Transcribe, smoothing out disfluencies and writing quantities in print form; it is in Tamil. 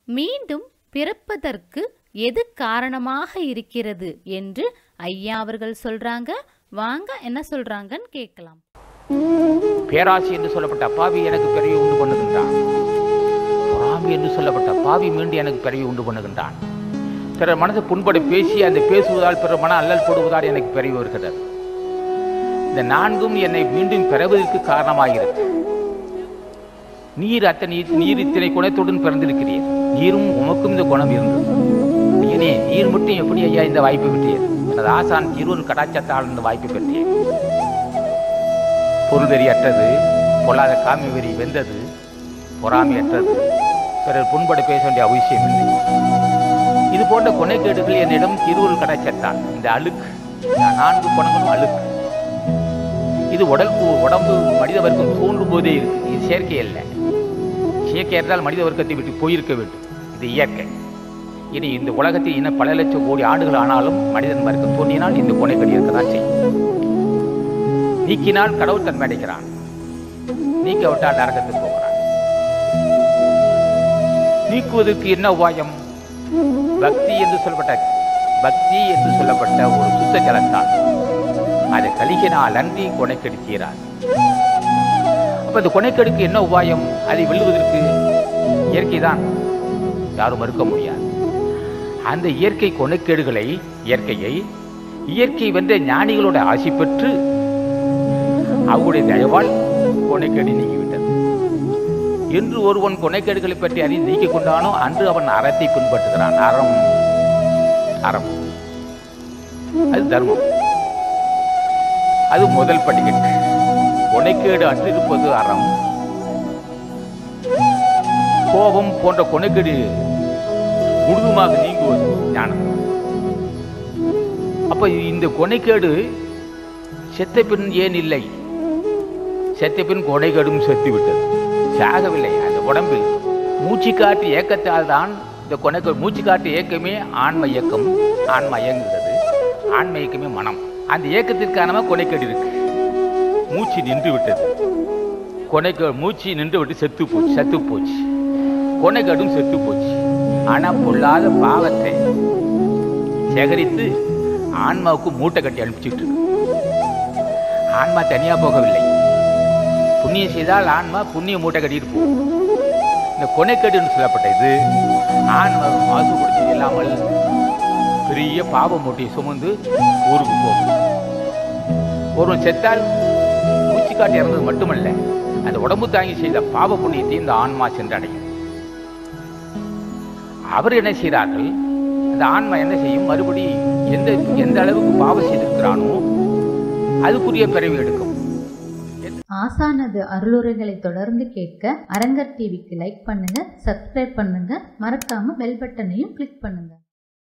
மீண்டும் பிறப்பதற்கு எது காரணமாக இருக்கிறது என்று ஐயா அவர்கள் சொல்றாங்க. வாங்க என்ன சொல்றாங்கன்னு கேட்கலாம். பேராசி என்று சொல்லப்பட்ட பாவி எனக்கு பிறவி உண்டு பண்ணுகின்றான். பொறாமை என்று சொல்லப்பட்ட பாவி மீண்டும் எனக்கு பிறவி உண்டு பண்ணுகின்றான். பிறர் மனதை புண்பட பேசி அந்த பேசுவதால் பிறர் மன அல்லல் போடுவதால் எனக்கு பிறவி வருகிறது. இந்த நான்கும் என்னை மீண்டும் பிறவதற்கு காரணமாகிறது. நீர் இத்தனை குணத்துடன் பிறந்திருக்கிறீர். நீரும் உமக்கும் இந்த குணம் இருந்தது. ஏனே நீர் மட்டும் எப்படி ஐயா இந்த வாய்ப்பை பெற்றீர்? எனது ஆசான் திருவன் கடாச்சத்தால் இந்த வாய்ப்பை பெற்றேன். பொருள்வெறி அற்றது, பொல்லாத காமி வெறி வெந்தது, பொறாமையற்றது, பிறர் புண்பட பேச வேண்டிய அவசியம் இல்லை. இது போன்ற கொனைக்கேடுகள் என்னிடம் திருவருள் கடாச்சத்தால் இந்த அழுக்கு, நான்கு குணங்களும் அழுக்கு. இது உடம்பு மனித வர்க்கம் தோன்றும் போதே இருக்கு. இது செயற்கை அல்ல. செயற்கை என்றால் மனித வர்க்கத்தை விட்டு போயிருக்க வேண்டும். இது இயற்கை. இனி இந்த உலகத்தில் இன்னும் பல லட்சம் கோடி ஆண்டுகள் ஆனாலும் மனிதன் வர்க்கம் தோன்றினால் இந்த கொனைக்கடி இருக்கதான் செய்யும். நீக்கினால் கடவுள் தன்மை அடைக்கிறான், நீக்க விட்டால் நரகத்துக்கு போகிறான். நீக்குவதற்கு என்ன உபாயம்? பக்தி என்று சொல்லப்பட்ட ஒரு சுத்த ஜலத்தால் அதை கலிகினால் அன்றி கொனைக்கடி தீராது. அப்ப இந்த கொனைக்கடிக்கு என்ன உபாயம்? அதை வெல்லுவதற்கு இயற்கை தான், யாரும் மறுக்க முடியாது. அந்த இயற்கை கொனைக்கேடுகளை இயற்கை வென்ற ஞானிகளோட ஆசி பெற்று அவர்களுடைய தயவால் கொனைக்கேடு நீங்கிவிட்டது. என்று ஒருவன் கொனைக்கேடுகளை பற்றி அறிந்து நீக்கிக் கொண்டானோ அன்று அவன் அறத்தை பின்பற்றுகிறான். அறம் அது தர்மம். அது முதல் படிக்கட்டு. கொனைக்கேடு அற்றிருப்பது அறம். கோபம் போன்ற கொனைக்கேடு முழுதுமாக நீங்குவது ஞானம். அப்ப இந்த கொனைக்கேடு செத்த பின் ஏன் இல்லை? செத்த பின் கொனைக்கேடும் செத்துவிட்டது, சாகவில்லை. அந்த உடம்பில் மூச்சு காற்று இயக்கத்தால் தான் இந்த கொனைக்கேடு. மூச்சு காற்று இயக்கமே ஆன்ம இயக்கம். ஆன்மா இயங்குகிறது. ஆன்ம இயக்கமே மனம். அந்த இயக்கத்திற்கான கொனைக்கேடு இருக்கு. மூச்சு நின்று விட்டது. மூச்சு நின்று விட்டு செத்து போச்சு. கொனைக்கேடும் செத்து போச்சு. ஆனால் பொல்லாத பாவத்தை சேகரித்து ஆன்மாவுக்கு மூட்டை கட்டி அனுப்பிச்சுட்டு ஆன்மா தனியாக போகவில்லை. புண்ணியம் செய்தால் ஆன்மா புண்ணிய மூட்டை கட்டிட்டு போகும். இந்த கொனைக்கேடுன்னு சொல்லப்பட்ட இது ஆன்மா மாசு குடிச்சது இல்லாமல் பெரிய பாவ மூட்டையை சுமந்து ஊருக்கு போகும். ஒருவன் செத்தால் மூச்சு காட்டி இறந்தது மட்டுமல்ல, அந்த உடம்பு தாங்கி செய்த பாவ புண்ணியத்தை இந்த ஆன்மா சென்றடையும். அவர் என்ன செய்கிறார்கள்? அந்த ஆன்மா என்ன செய்யும்? மறுபடி எந்த அளவுக்கு பாவம் செய்திருக்கிறானோ அதுக்குரிய பிறவி எடுக்கும். ஆசானது அருளுரைகளை தொடர்ந்து கேட்க அரங்கர் டிவிக்கு லைக் பண்ணுங்க, சப்ஸ்கிரைப் பண்ணுங்க, மறக்காம பெல் பட்டனையும் கிளிக் பண்ணுங்க.